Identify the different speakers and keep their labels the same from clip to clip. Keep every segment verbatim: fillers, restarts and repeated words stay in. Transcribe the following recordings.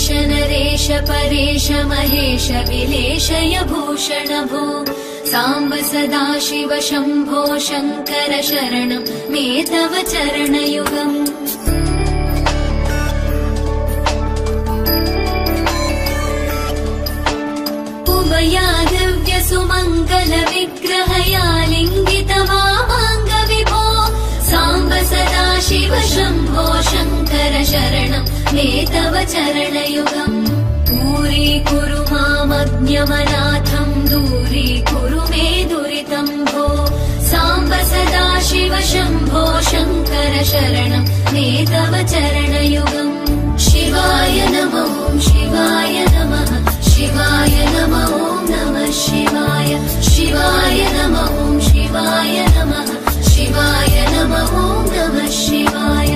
Speaker 1: नरेश नरेश परेश महेश विलेशय भूषण भो सांब सदाशिव शंभो शंकर शरणं मे तव चरणयुगम् उमया दिव्य सुमंगल विग्रहया लिंगित वामांग विभो सांब सदाशिव शंभो शंकर शरणं मे तव चरणयुगम् दूरीकुरु मामज्ञमनाथं दूरीकुरु मे दुरितं भो सांब सदाशिव शंभो शंकर शरणं मे तव चरणयुगम् शिवाय नमः शिवाय नमः शिवाय नमः नमः शिवाय शिवाय नमः शिवाय नमः शिवाय नमः नमः शिवाय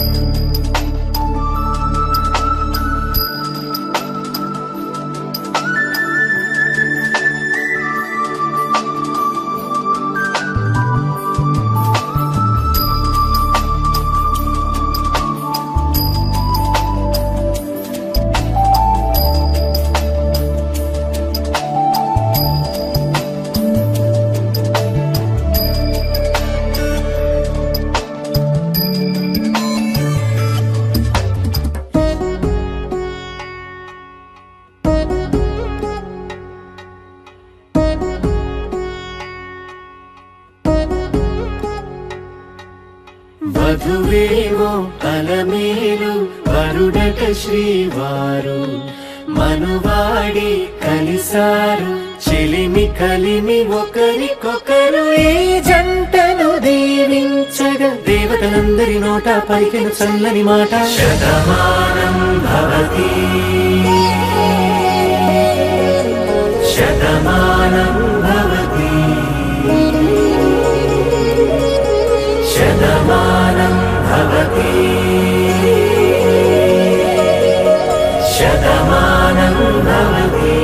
Speaker 2: వధువేవో అలమేలు వరుడట శ్రీవారు మనువాడి కలిసారు చెలిమి కలిమి ఒకరికొకరు ఈ జంటను దీవించగా దేవతలందరి నోట పలికిన చల్లని మాట శతమానం భవతి శతమానం భవతి శతమానం భవతి శతమానం భవతి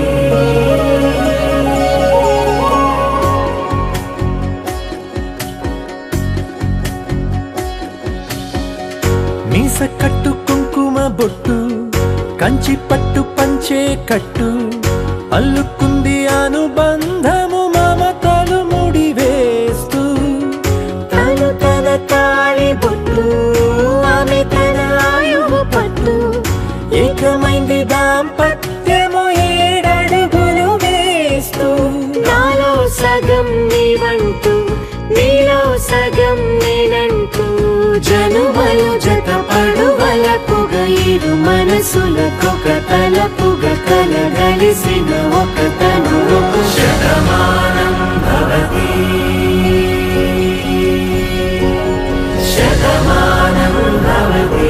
Speaker 2: మీస కట్టు కుంకుమ బొట్టు కంచి పట్టు పంచే కట్టు అల్లుకుంది అనుబంధము మమతలు ముడి వేస్తూ తను తన తాళి బొట్టు ఆమె తన ఆయువు పట్టు ఏకమైంది దాంపత్యము ఏడడుగులు వేస్తూ నాలో సగం నీవంటూ నీలో సగం నేనంటూ జనుమలు జత పడువలపుగ ఇరు మనసులకొక తలపుగ కలగలిసిన ఒక తను శతమానం భవతి శతమానం భవతి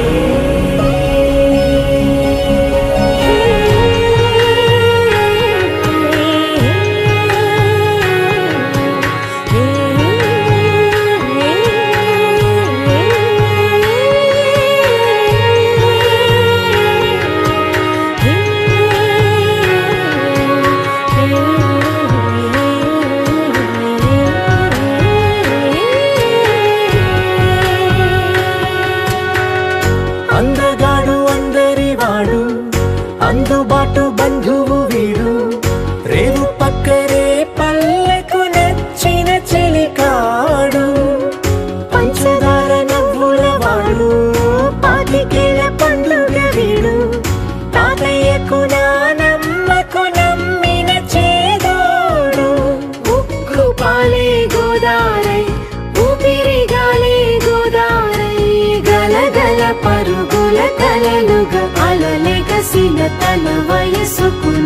Speaker 2: అందగాడు అందరి వాడు అందుబాటు బంధువు వీడు రేవు పక్కరే పల్లెకు నచ్చిన చెలికాడు పంచదార నవ్వుల వాడు పాతికేల పండ్లుగ వీడు తాతయ్యకు నానమ్మకు నమ్మిన చేదోడు ఉక్కు పాలే గోదారై ఊపిరిగాలే గోదారై గలగల పరుగుల కలలుగా అలలెగసిన తన వయసుకు